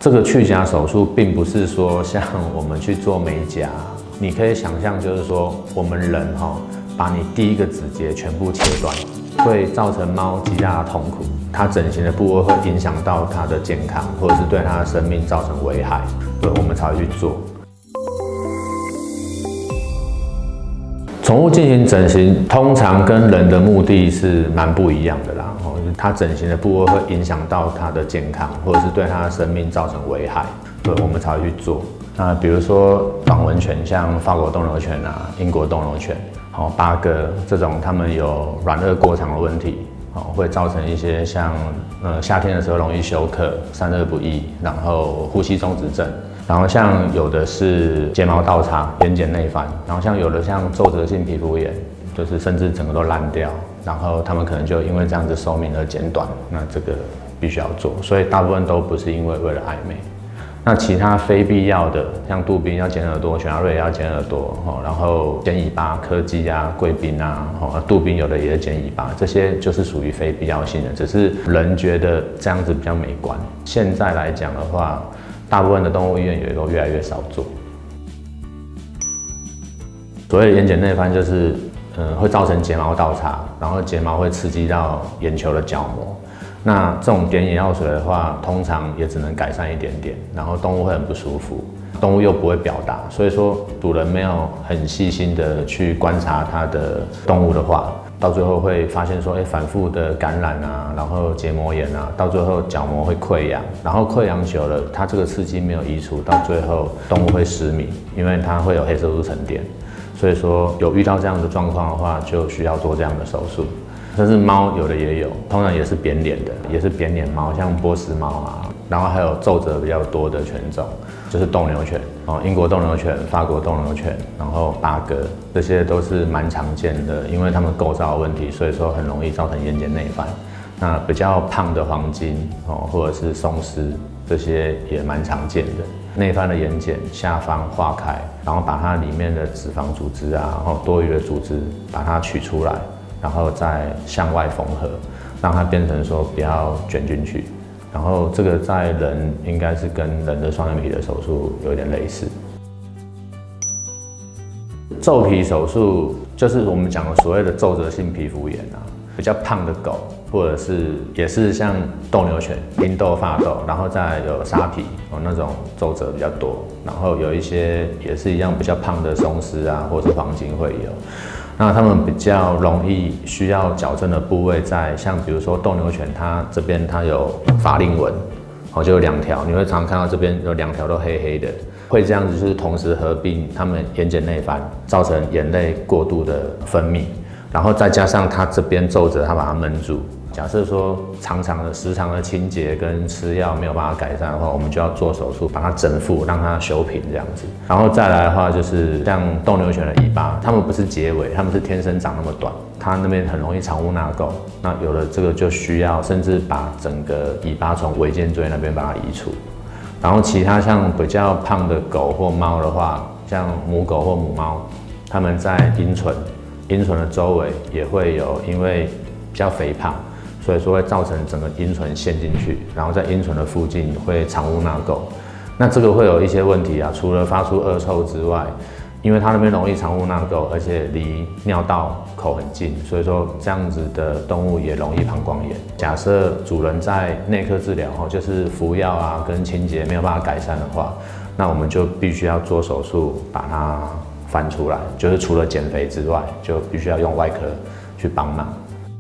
这个去甲手术并不是说像我们去做美甲，你可以想象就是说我们人把你第一个指节全部切断，会造成猫极大的痛苦。它整形的部位会影响到它的健康，或者是对它的生命造成危害，所以我们才会去做。宠物进行整形，通常跟人的目的是蛮不一样的啦。它整形的部位会影响到它的健康，或者是对它的生命造成危害，所以我们才会去做。那比如说短吻犬，像法国斗牛犬啊、英国斗牛犬、巴哥这种，它们有软腭过长的问题，会造成一些像夏天的时候容易休克、散热不易，然后呼吸中止症。然后像有的是睫毛倒插、眼睑内翻，然后像有的像皱褶性皮肤炎，就是甚至整个都烂掉，然后他们可能就因为这样子寿命而减短，那这个必须要做，所以大部分都不是因为了爱美。那其他非必要的，像杜宾要剪耳朵，犬亚瑞也要剪耳朵，然后剪尾巴、柯基啊、贵宾啊，杜宾有的也剪尾巴，这些就是属于非必要性的，只是人觉得这样子比较美观。现在来讲的话，大部分的动物医院也都越来越少做。所谓的眼睑内翻就是会造成睫毛倒插，然后睫毛会刺激到眼球的角膜。那这种点眼药水的话，通常也只能改善一点点，然后动物会很不舒服，动物又不会表达，所以说主人没有很细心的去观察它的动物的话，到最后会发现说，反复的感染啊，然后结膜炎啊，到最后角膜会溃疡，然后溃疡久了，它这个刺激没有移除，到最后动物会失明，因为它会有黑色素沉淀。所以说有遇到这样的状况的话，就需要做这样的手术。甚至猫有的也有，通常也是扁脸的，也是扁脸猫，像波斯猫啊，然后还有皱褶比较多的犬种，就是斗牛犬英国斗牛犬、法国斗牛犬，然后巴哥，这些都是蛮常见的，因为它们构造的问题，所以说很容易造成眼睑内翻。那比较胖的黄金或者是松狮，这些也蛮常见的。内翻的眼睑下方化开，然后把它里面的脂肪组织啊，多余的组织把它取出来，然后再向外缝合，让它变成说不要卷进去。然后这个在人应该是跟人的双眼皮的手术有点类似。皱皮手术就是我们讲的所谓的皱褶性皮肤炎啊，比较胖的狗，或者是也是像斗牛犬、英斗、法斗，然后再有沙皮那种皱褶比较多，然后有一些也是一样比较胖的松狮啊，或者是黄金会有。那它们比较容易需要矫正的部位在像比如说斗牛犬，它这边它有法令纹，就有2条，你会常常看到这边有2条都黑黑的，会这样子就是同时合并它们眼睑内翻，造成眼泪过度的分泌，然后再加上它这边皱褶，它把它闷住。假设说时常的清洁跟吃药没有办法改善的话，我们就要做手术把它整复，让它修平这样子。然后再来的话，就是像斗牛犬的尾巴，它们不是结尾，它们是天生长那么短，它那边很容易藏污纳垢。那有了这个就需要甚至把整个尾巴从尾尖椎那边把它移除。然后其他像比较胖的狗或猫的话，像母狗或母猫，它们在阴唇的周围也会有，因为比较肥胖，所以说会造成整个阴唇陷进去，然后在阴唇的附近会藏污纳垢。那这个会有一些问题啊，除了发出恶臭之外，因为它那边容易藏污纳垢，而且离尿道口很近，所以说这样子的动物也容易膀胱炎。假设主人在内科治疗就是服药啊跟清洁没有办法改善的话，那我们就必须要做手术把它翻出来，就是除了减肥之外，就必须要用外科去帮忙。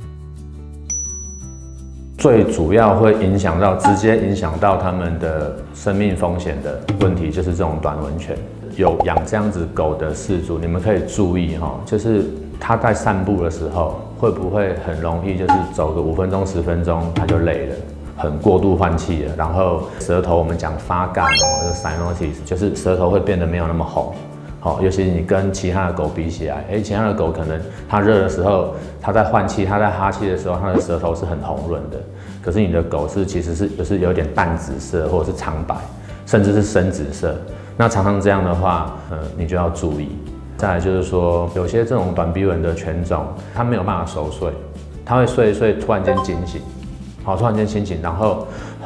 最主要会直接影响到他们的生命风险的问题，就是这种短吻犬。有养这样子狗的饲主，你们可以注意就是它在散步的时候，会不会很容易就是走个5分钟、10分钟，它就累了，很过度换气了，然后舌头我们讲发干就是 cyanosis， 就是舌头会变得没有那么红。尤其是你跟其他的狗比起来，其他的狗可能它热的时候，它在换气，它在哈气的时候，它的舌头是很红润的。可是你的狗其实是就是有点淡紫色，或者是苍白，甚至是深紫色。那常常这样的话，你就要注意。再来就是说，有些这种短鼻吻的犬种，它没有办法熟睡，它会睡一睡突然间惊醒，突然间清醒，然后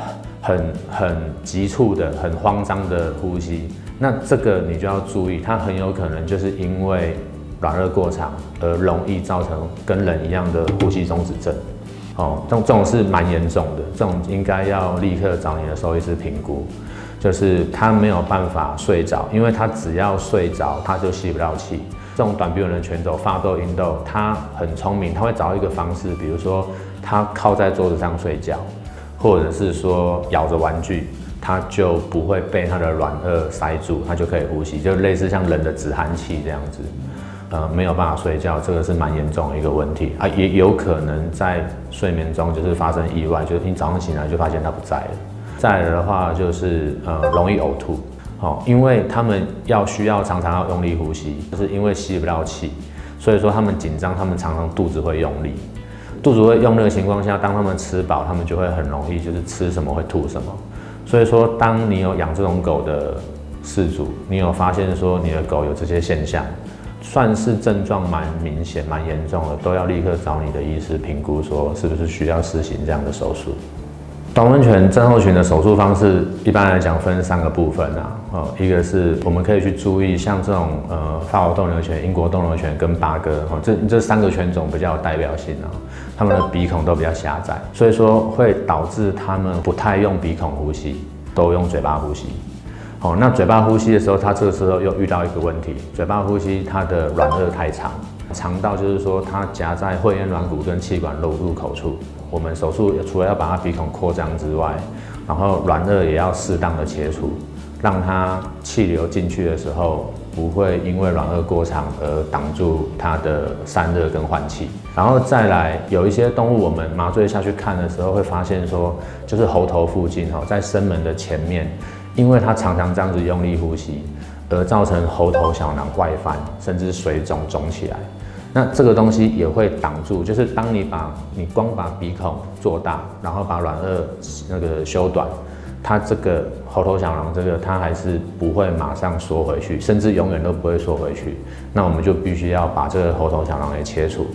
很急促的、很慌张的呼吸，那这个你就要注意，它很有可能就是因为软腭过长而容易造成跟人一样的呼吸中止症。这种是蛮严重的，这种应该要立刻找你的兽医师评估。就是他没有办法睡着，因为他只要睡着，他就吸不到气。这种短鼻吻的犬种发豆、银豆，它很聪明，它会找一个方式，比如说它靠在桌子上睡觉，或者是说咬着玩具，它就不会被它的软腭塞住，它就可以呼吸，就类似像人的止鼾器这样子。没有办法睡觉，这个是蛮严重的一个问题啊，也有可能在睡眠中就是发生意外，就是你早上醒来就发现它不在了。再来的话就是容易呕吐，因为他们需要常常要用力呼吸，就是因为吸不到气，所以说他们紧张，他们常常肚子会用力，肚子会用力的情况下，当他们吃饱，他们就会很容易就是吃什么会吐什么。所以说，当你有养这种狗的饲主，你有发现说你的狗有这些现象，算是症状蛮明显、蛮严重的，都要立刻找你的医师评估，说是不是需要施行这样的手术。短吻犬症候群的手术方式，一般来讲分3个部分啊。一个是我们可以去注意，像这种法国斗牛犬、英国斗牛犬跟巴哥，这3个犬种比较有代表性啊，它们的鼻孔都比较狭窄，所以说会导致它们不太用鼻孔呼吸，都用嘴巴呼吸。那嘴巴呼吸的时候，它这个时候又遇到一个问题，嘴巴呼吸它的软腭太长。长到就是说，它夹在会厌软骨跟气管入口处。我们手术除了要把它鼻孔扩张之外，然后软腭也要适当的切除，让它气流进去的时候，不会因为软腭过长而挡住它的散热跟换气。然后再来，有一些动物我们麻醉下去看的时候，会发现说，就是喉头附近在声门的前面，因为它常常这样子用力呼吸，而造成喉头小囊外翻，甚至水肿起来。那这个东西也会挡住，就是当你光把鼻孔做大，然后把软腭修短，它这个喉头小囊它还是不会马上缩回去，甚至永远都不会缩回去。那我们就必须要把这个喉头小囊给切除。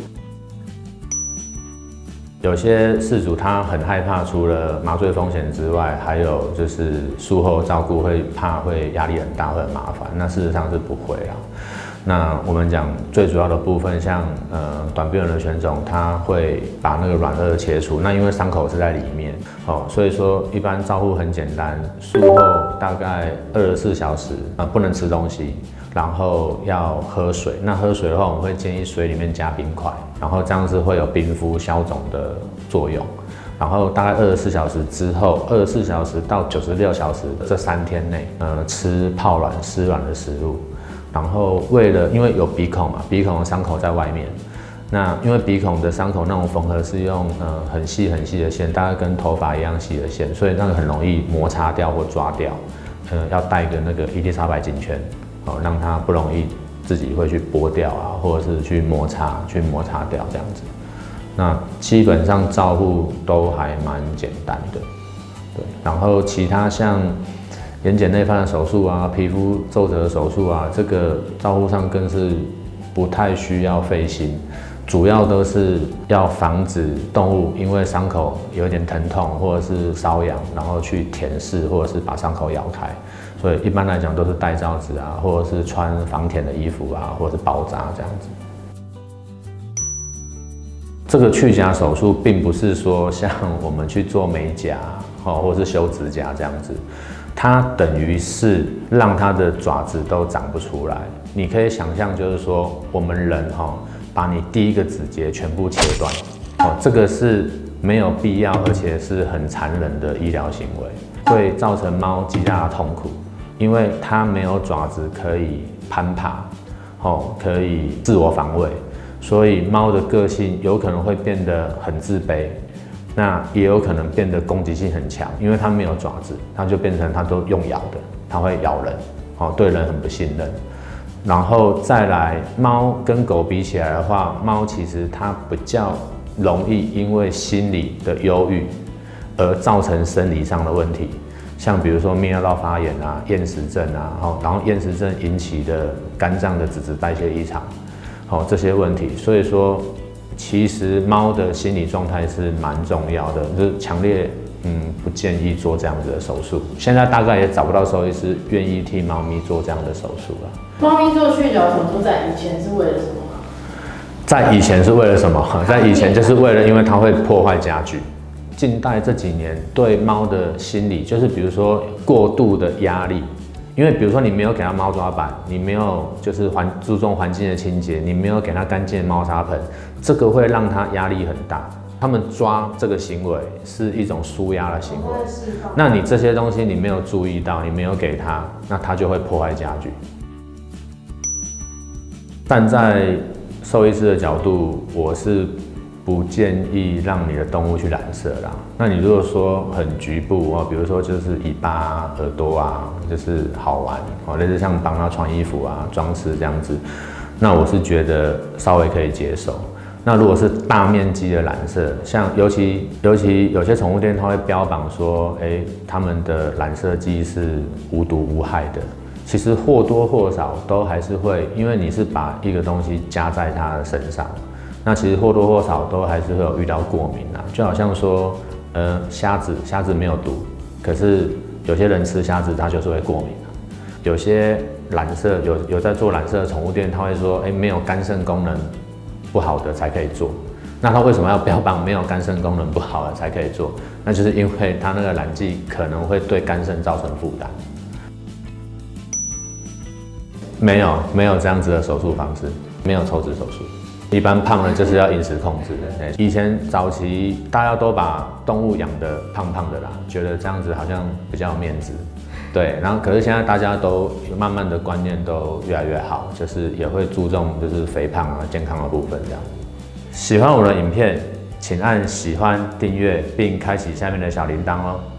有些饲主他很害怕，除了麻醉风险之外，还有就是术后照顾会压力很大，会很麻烦。那事实上是不会啦。那我们讲最主要的部分，像短鼻吻的犬种，它会把那个软腭切除。那因为伤口是在里面，所以说一般照护很简单，术后大概24小时不能吃东西，然后要喝水。那喝水的话，我们会建议水里面加冰块，然后这样子会有冰敷消肿的作用。然后大概24小时之后，24小时到96小时这3天内，吃泡软湿软的食物。然后因为有鼻孔嘛，鼻孔的伤口在外面，那因为鼻孔的伤口那种缝合是用很细的线，大概跟头发一样细的线，所以那个很容易摩擦掉或抓掉。要带个那个伊丽莎白颈圈，让它不容易自己会去剥掉啊，或者是去摩擦掉这样子。那基本上照护都还蛮简单的，对。然后其他像眼睑内翻的手术啊，皮肤皱褶的手术啊，这个照护上更是不太需要费心，主要都是要防止动物因为伤口有一点疼痛或者是瘙痒，然后去舔舐或者是把伤口咬开。所以一般来讲都是戴罩子啊，或者是穿防舔的衣服啊，或者是包扎这样子。这个去甲手术并不是说像我们去做美甲或者是修指甲这样子。它等于是让它的爪子都长不出来。你可以想象，就是说我们人把你第一个指节全部切断，这个是没有必要，而且是很残忍的医疗行为，会造成猫极大的痛苦，因为它没有爪子可以攀爬，可以自我防卫，所以猫的个性有可能会变得很自卑。那也有可能变得攻击性很强，因为它没有爪子，它就变成它都用咬的，它会咬人，对人很不信任。然后再来，猫跟狗比起来的话，猫其实它比较容易因为心理的忧郁而造成生理上的问题，像比如说泌尿道发炎啊、厌食症啊，然后厌食症引起的肝脏的脂质代谢异常，这些问题，所以说。其实猫的心理状态是蛮重要的，就是强烈不建议做这样子的手术。现在大概也找不到兽医师愿意替猫咪做这样的手术了。 猫咪做去角手术在以前是为了什么？ 在以前是为了什么？在以前就是为了，因为它会破坏家具。近代这几年对猫的心理，就是比如说过度的压力，因为比如说你没有给它猫抓板，你没有就是注重环境的清洁，你没有给它干净的猫砂盆，这个会让它压力很大。他们抓这个行为是一种舒压的行为，那你这些东西你没有注意到，你没有给它，那它就会破坏家具。站在兽医师的角度，我是不建议让你的动物去染色啦。那你如果说很局部哦，比如说就是尾巴、耳朵啊，就是好玩哦，类似像帮它穿衣服啊、装饰这样子，那我是觉得稍微可以接受。那如果是大面积的染色，像尤其有些宠物店，它会标榜说，他们的染色剂是无毒无害的。其实或多或少都还是会，因为你是把一个东西加在它的身上，那其实或多或少都还是会有遇到过敏啊。就好像说，虾子没有毒，可是有些人吃虾子它就是会过敏啊。有些染色有在做染色的宠物店，他会说，没有肝肾功能不好的才可以做。那他为什么要标榜没有肝肾功能不好的才可以做？那就是因为他那个染剂可能会对肝肾造成负担。没有这样子的手术方式，没有抽脂手术。一般胖了就是要饮食控制的。以前早期大家都把动物养得胖胖的啦，觉得这样子好像比较有面子。对，然后可是现在大家都慢慢的观念都越来越好，就是也会注重就是肥胖啊健康的部分这样。喜欢我的影片，请按喜欢、订阅并开启下面的小铃铛哦。